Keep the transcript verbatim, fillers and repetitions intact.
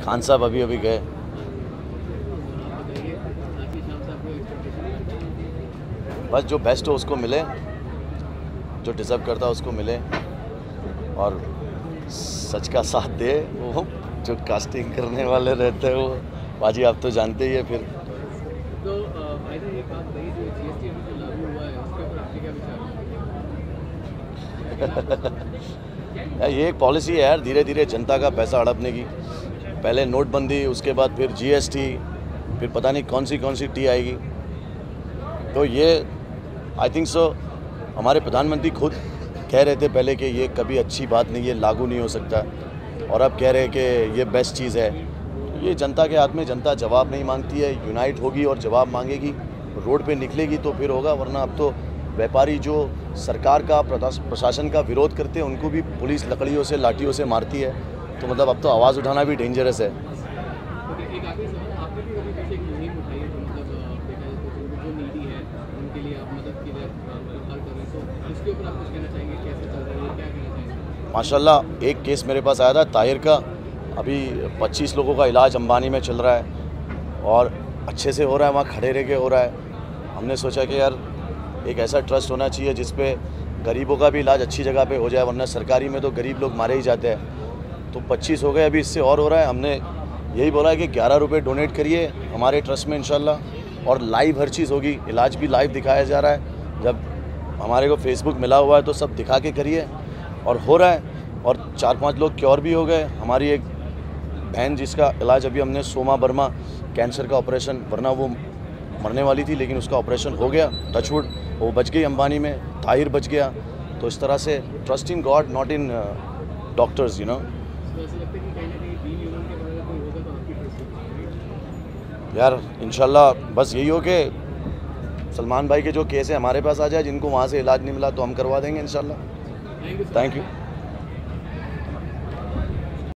खान साहब अभी अभी गए। बस जो बेस्ट हो उसको मिले, जो डिज़र्व करता है उसको मिले और सच का साथ दे। वो जो कास्टिंग करने वाले रहते हैं वो बाजी आप तो जानते ही है। फिर तो भाई एक बात रही जो जीएसटी अभी जो लागू हुआ है उसके ऊपर आपके क्या विचार है? ये एक पॉलिसी है यार, धीरे धीरे जनता का पैसा हड़पने की। पहले नोटबंदी, उसके बाद फिर जीएसटी, फिर पता नहीं कौन सी कौन सी टी आएगी। तो ये आई थिंक सो हमारे प्रधानमंत्री खुद कह रहे थे पहले कि ये कभी अच्छी बात नहीं है, लागू नहीं हो सकता, और अब कह रहे हैं कि ये बेस्ट चीज़ है। तो ये जनता के हाथ में, जनता जवाब नहीं मांगती है, यूनाइट होगी और जवाब मांगेगी, रोड पे निकलेगी तो फिर होगा। वरना अब तो व्यापारी जो सरकार का, प्रशासन का विरोध करते हैं उनको भी पुलिस लकड़ियों से, लाठियों से मारती है। तो मतलब अब तो आवाज़ उठाना भी डेंजरस है। माशाल्लाह एक केस मेरे पास आया था ताहिर का, अभी पच्चीस लोगों का इलाज अंबानी में चल रहा है और अच्छे से हो रहा है, वहाँ खड़े रह के हो रहा है। हमने सोचा कि यार एक ऐसा ट्रस्ट होना चाहिए जिस पे गरीबों का भी इलाज अच्छी जगह पे हो जाए, वरना सरकारी में तो गरीब लोग मारे ही जाते हैं। तो पच्चीस हो गए, अभी इससे और हो रहा है। हमने यही बोला है कि ग्यारह रुपये डोनेट करिए हमारे ट्रस्ट में इंशाल्लाह, और लाइव हर चीज़ होगी, इलाज भी लाइव दिखाया जा रहा है। जब हमारे को फेसबुक मिला हुआ है तो सब दिखा के करिए, और हो रहा है। और चार पांच लोग क्योर भी हो गए। हमारी एक बहन जिसका इलाज अभी हमने, सोमा वर्मा, कैंसर का ऑपरेशन, वरना वो मरने वाली थी लेकिन उसका ऑपरेशन हो गया, टचवुड, वो बच गई अंबानी में, ताहिर बच गया। तो इस तरह से trust in God, not in doctors, you know. यार इंशाल्लाह बस यही हो कि सलमान भाई के जो केस है हमारे पास आ जाए, जिनको वहाँ से इलाज नहीं मिला तो हम करवा देंगे इंशाल्लाह। Thank you.